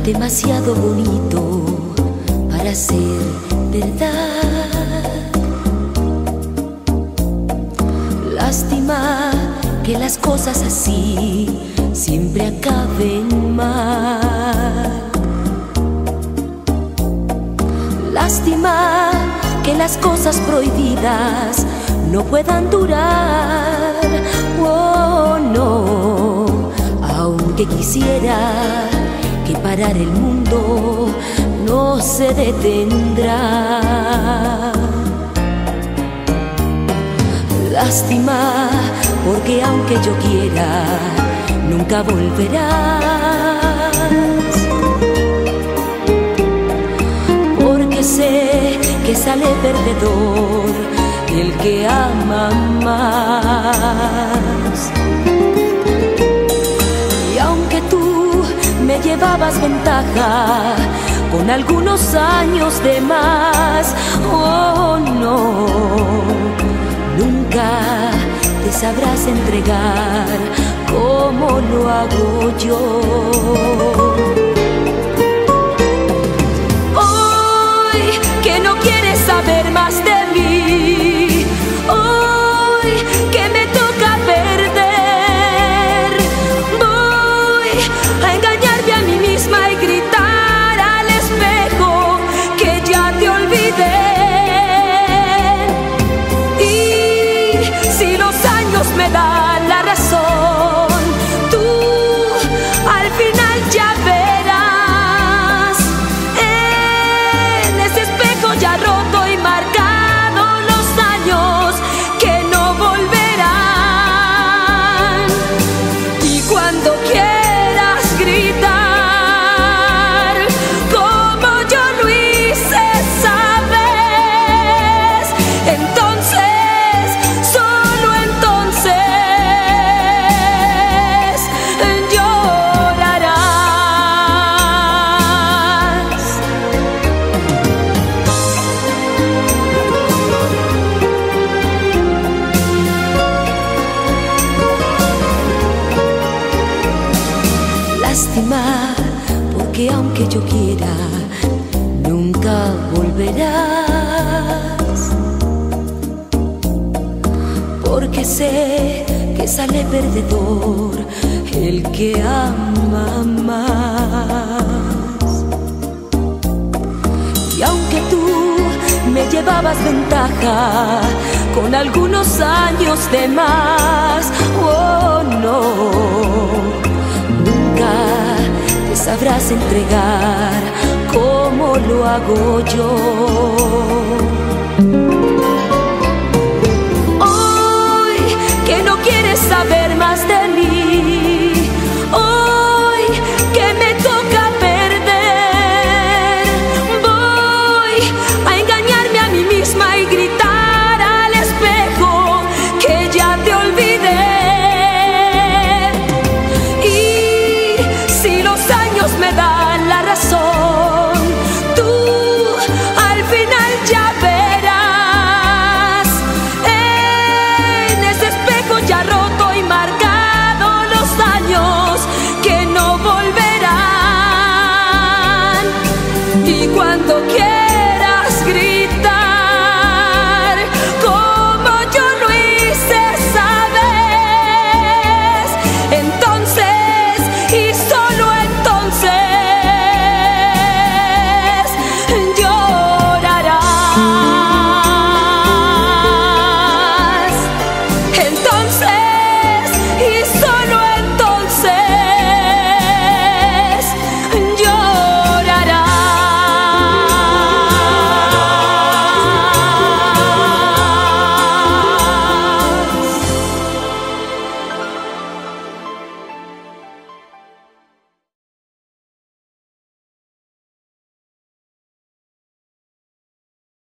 demasiado bonito para ser verdad. Lástima que las cosas así siempre acaben mal. Lástima que las cosas prohibidas no puedan durar. Oh, no, aunque quisiera que parar el mundo no se detendrá. Lástima porque aunque yo quiera nunca volverás, porque sé que sale perdedor el que ama más. Y aunque tú me llevabas ventaja con algunos años de más, oh no, nunca te sabrás entregar como lo hago yo. Hoy que no quieres saber más de mí, hoy que me toca perder, voy a engañarme a mí misma y gritar al espejo que ya te olvidé. Si los años me dan la razón, tú al final ya verás en ese espejo ya roto y marcado los años que no volverán. Y cuando quieras gritar como yo lo hice, sabes, entonces lástima, porque aunque yo quiera, nunca volverás. Porque sé que sale perdedor el que ama más. Y aunque tú me llevabas ventaja con algunos años de más, oh no, te sabrás entregar como lo hago yo.